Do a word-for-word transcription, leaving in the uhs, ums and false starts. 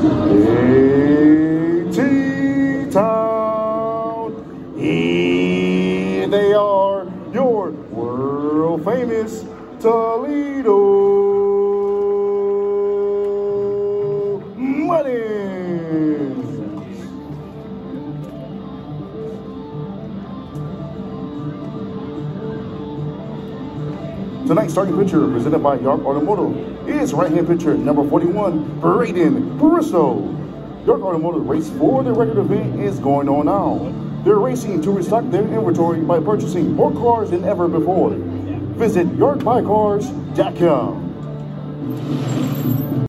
A-T-Town. Here they are, your world famous Toledo Muttons. Tonight's starting pitcher, presented by York Automotive, is right-hand pitcher number forty-one, Braden Bristow. York Automotive race for the record event is going on now. They're racing to restock their inventory by purchasing more cars than ever before. Visit york buy cars dot com.